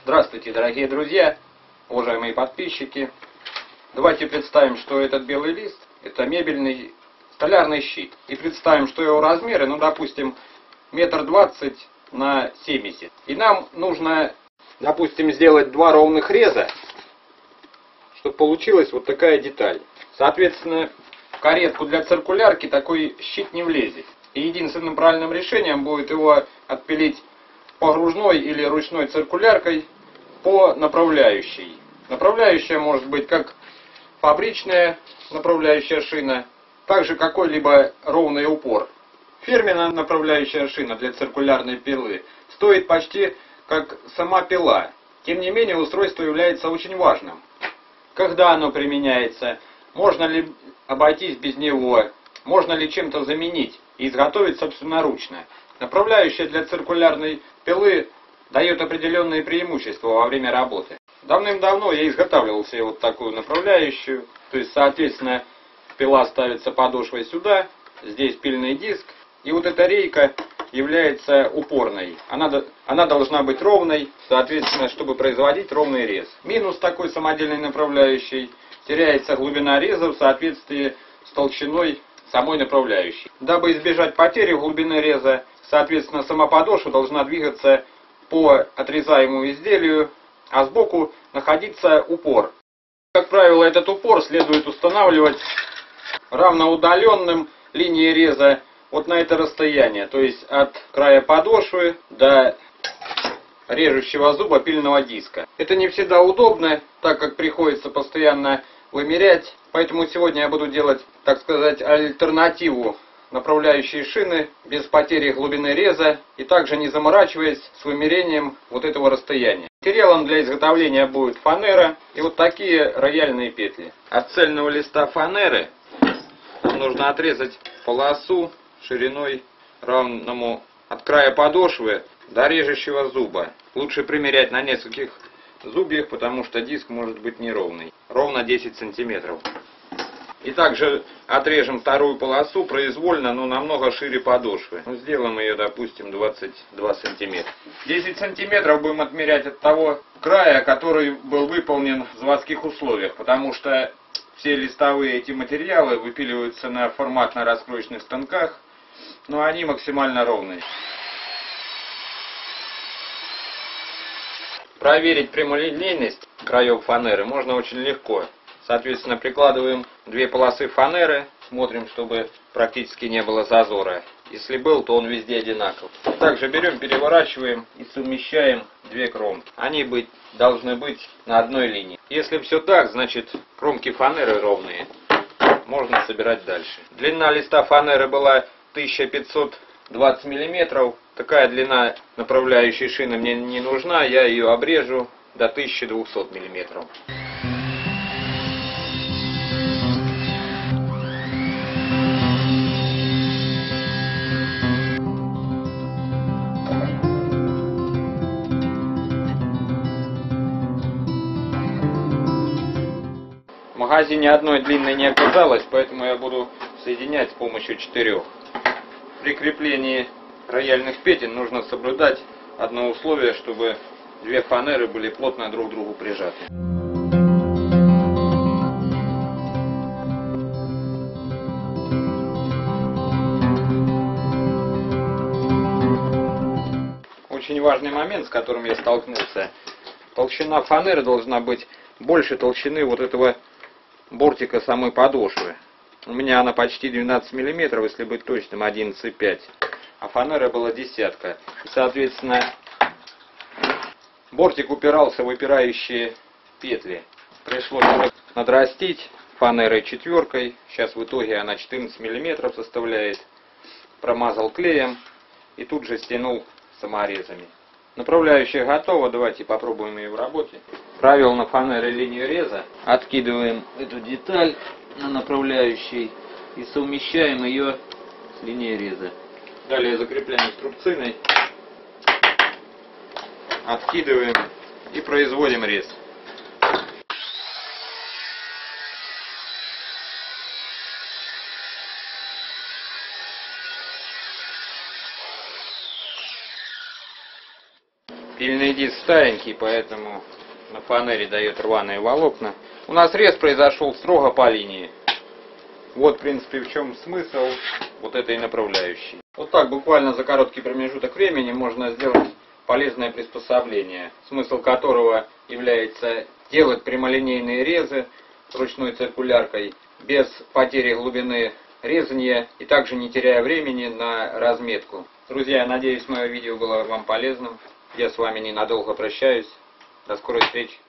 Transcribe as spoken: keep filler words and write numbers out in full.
Здравствуйте, дорогие друзья, уважаемые подписчики. Давайте представим, что этот белый лист — это мебельный столярный щит. И представим, что его размеры, ну допустим, метр двадцать на семьдесят. И нам нужно, допустим, сделать два ровных реза, чтобы получилась вот такая деталь. Соответственно, в каретку для циркулярки такой щит не влезет. И единственным правильным решением будет его отпилить погружной или ручной циркуляркой по направляющей. Направляющая может быть как фабричная направляющая шина, так же какой-либо ровный упор. Фирменная направляющая шина для циркулярной пилы стоит почти как сама пила. Тем не менее, устройство является очень важным. Когда оно применяется, можно ли обойтись без него, можно ли чем-то заменить и изготовить собственноручно. Направляющая для циркулярной пилы дает определенные преимущества во время работы. Давным-давно я изготавливал себе вот такую направляющую. То есть, соответственно, пила ставится подошвой сюда, здесь пильный диск. И вот эта рейка является упорной. Она, она должна быть ровной, соответственно, чтобы производить ровный рез. Минус такой самодельной направляющей: теряется глубина реза в соответствии с толщиной самой направляющей. Дабы избежать потери глубины реза, соответственно, сама подошва должна двигаться по отрезаемому изделию, а сбоку находиться упор. Как правило, этот упор следует устанавливать равноудаленным линии реза вот на это расстояние, то есть от края подошвы до режущего зуба пильного диска. Это не всегда удобно, так как приходится постоянно вымерять, поэтому сегодня я буду делать, так сказать, альтернативу направляющей шины без потери глубины реза и также не заморачиваясь с вымерением вот этого расстояния. Материалом для изготовления будет фанера и вот такие рояльные петли. От цельного листа фанеры нам нужно отрезать полосу шириной равному от края подошвы до режущего зуба. Лучше примерять на нескольких зубьях, потому что диск может быть неровный. Ровно десять сантиметров. И также отрежем вторую полосу произвольно, но намного шире подошвы. Ну, сделаем ее, допустим, двадцать два сантиметра. десять сантиметров будем отмерять от того края, который был выполнен в заводских условиях, потому что все листовые эти материалы выпиливаются на форматно-раскроечных станках, но они максимально ровные. Проверить прямолинейность краев фанеры можно очень легко. Соответственно, прикладываем две полосы фанеры, смотрим, чтобы практически не было зазора. Если был, то он везде одинаков. Также берем, переворачиваем и совмещаем две кромки. Они быть, должны быть на одной линии. Если все так, значит кромки фанеры ровные. Можно собирать дальше. Длина листа фанеры была тысяча пятьсот двадцать миллиметров. Такая длина направляющей шины мне не нужна. Я ее обрежу до тысячи двухсот миллиметров. В магазине одной длинной не оказалось, поэтому я буду соединять с помощью четырех. При креплении рояльных петель нужно соблюдать одно условие, чтобы две фанеры были плотно друг к другу прижаты. Очень важный момент, с которым я столкнулся. Толщина фанеры должна быть больше толщины вот этого бортика самой подошвы. У меня она почти двенадцать миллиметров, если быть точным, одиннадцать и пять. А фанера была десятка. Соответственно, бортик упирался в выпирающие петли. Пришлось надрастить фанерой четверкой. Сейчас в итоге она четырнадцать миллиметров составляет. Промазал клеем и тут же стянул саморезами. Направляющая готова, давайте попробуем ее в работе. Провел на фанере линию реза, откидываем эту деталь на направляющей и совмещаем ее с линией реза. Далее закрепляем струбциной, откидываем и производим рез. Пильный диск старенький, поэтому на панели дает рваные волокна. У нас рез произошел строго по линии. Вот, в принципе, в чем смысл вот этой направляющей. Вот так буквально за короткий промежуток времени можно сделать полезное приспособление, смысл которого является делать прямолинейные резы ручной циркуляркой без потери глубины резания и также не теряя времени на разметку. Друзья, надеюсь, мое видео было вам полезным. Я с вами ненадолго прощаюсь. До скорой встречи.